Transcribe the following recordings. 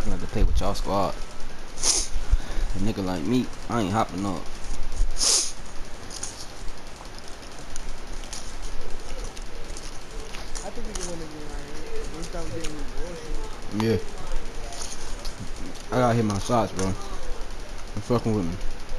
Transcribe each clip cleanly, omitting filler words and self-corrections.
can have to play with y'all squad. A nigga like me, I ain't hopping up. I think we can win again right here. We stop getting this bullshit. Yeah. I gotta hit my shots, bro. You fucking with me.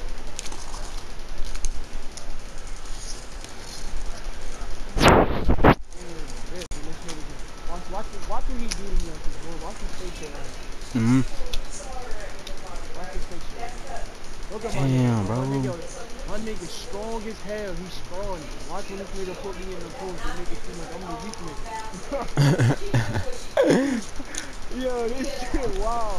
Watch what he do to me on this board. Watch his fake shit right now. Watch his fake shit right now. Look at my nigga, bro. My nigga strong as hell. He's strong. Watch when this nigga put me in the post. They make it seem like I'm the weak nigga. Yo, this shit, wow.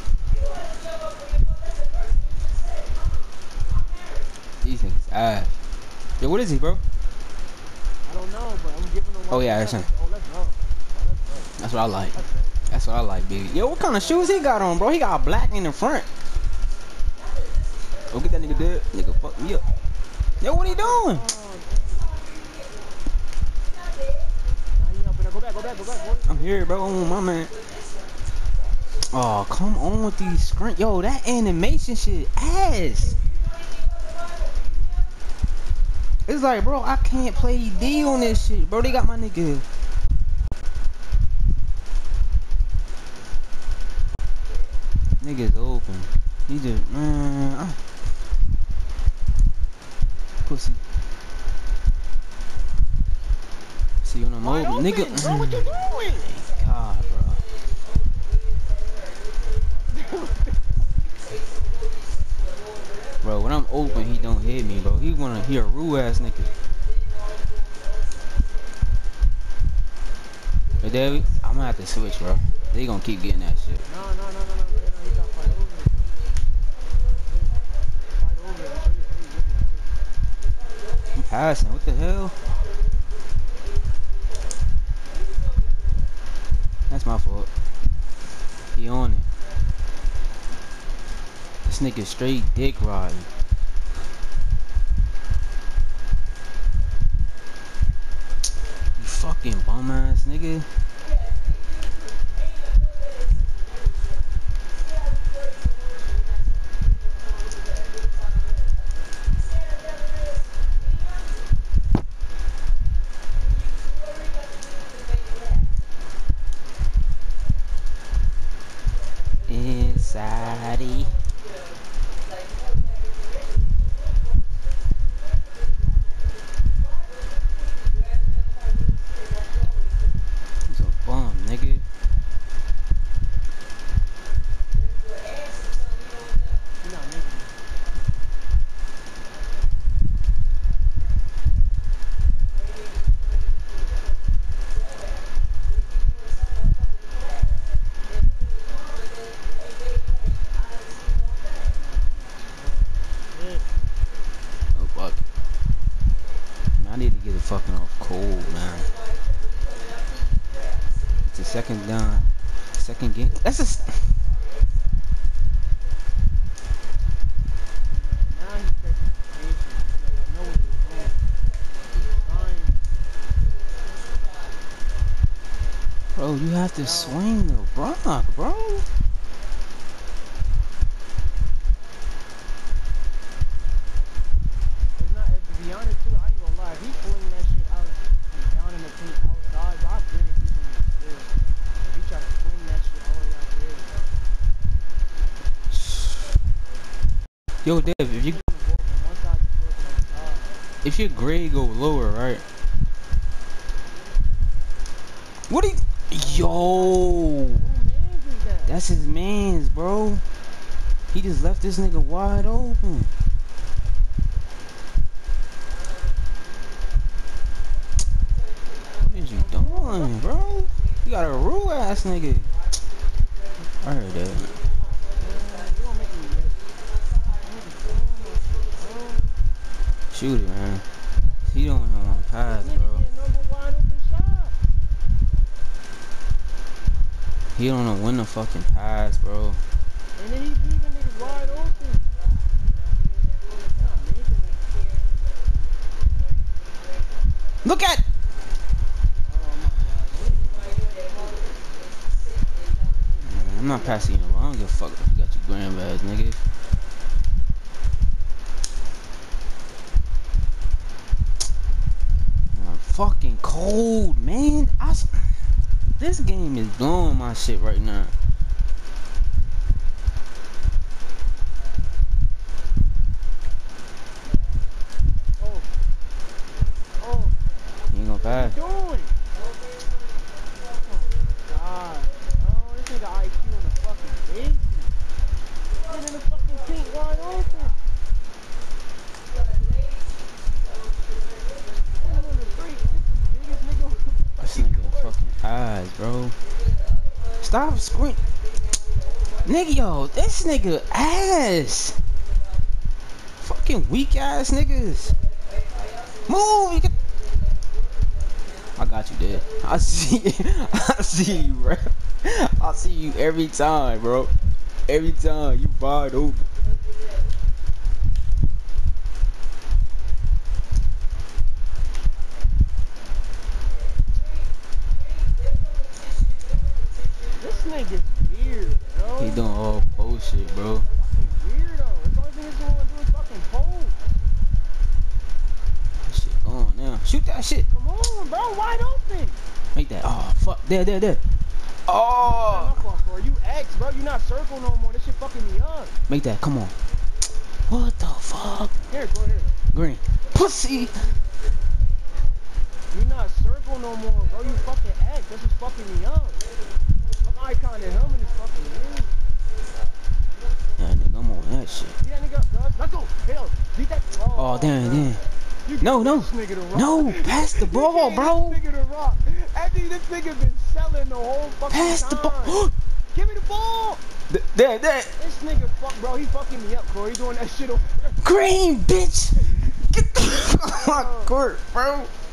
These niggas ass. Yo, what is he, bro? I don't know, but I'm giving him one. Oh, yeah, that's him. Oh, let's go. That's what I like. That's what I like, baby. Yo, what kind of shoes he got on, bro? He got black in the front. Go get that nigga dead. Nigga, fuck me up. Yo, what he doing? Go back. I'm here, bro. Oh, my man. Oh, come on with these screen. Yo, that animation shit ass. It's like, bro, I can't play D on this shit, bro. They got my nigga. Niggas open. He just, man. Pussy. See when I'm open, nigga. Bro, what you doing? God, bro. Bro, when I'm open, he don't hit me, bro. He wanna hear a rude ass nigga. Hey, David, I'm gonna have to switch, bro. They gonna keep getting that shit. No. He got fight over it. Fight over it. I'm passing. What the hell? That's my fault. He on it. This nigga straight dick riding. You fucking bum ass nigga. Inside. He's a bum, nigga. You're not making it. Oh fuck. Man, I need to get it fucking off cold, man. It's a second down. Second game. That's a. Now he's taking patience. I know what he's doing. He's trying. Bro, you have to swing the rock, bro. It's not, to be honest too, I ain't gonna lie. If he's pulling that shit out down in the paint outside, but I guarantee he's gonna get scared. If he try to swing that shit all the way out there. Yo, Dev, if you if your grade go lower, right? What do you? Yo, that's his man's, bro. He just left this nigga wide open. What is you doing, bro? You got a rude ass nigga. I heard that. Shoot it, man. He don't even want to pass, bro. He don't know when to fucking pass, bro. And then he's leaving niggas wide open. Look at. I'm not passing you. I don't give a fuck if you got your gram ass, nigga. I'm fucking cold, man. This game is blowing my shit right now. You ain't gonna pass. What are you doing? God. Oh, this nigga IQ in the fucking basement. Get in the fucking paint wide open. This nigga fucking eyes, bro. Stop screaming. Nigga, yo, this nigga ass. Fucking weak ass niggas. Move, you can. I got you, dude. I see you, bro. I see you every time, bro. Every time you wide open. This nigga's weird, bro. He doing all bullshit, bro. Fucking weirdo. The only thing he's gonna do is fucking pole. That shit going now. Shoot that shit. Come on, bro. Wide open. Make that. Oh, fuck. There. Oh. My fault, bro. You X, bro. You not circle no more. This shit fucking me up. Make that. Come on. What the fuck? Here, go here. Green. Pussy. You not circle no more, bro. You fucking X. This is fucking me up. I'm icon and him in this fucking game. Yeah, nigga, I'm on that shit. Get that nigga up, dog. Let's go. Hell, beat that. Oh, damn. You No. give this nigga the rock. No, pass the ball, You bro. gave this nigga the rock. After this nigga been selling the whole fucking Pass time. the ball. Give me the ball. There. This nigga fuck, bro. He fucking me up, Corey. He doing that shit over. Green, bitch. Get the fuck off my court, bro.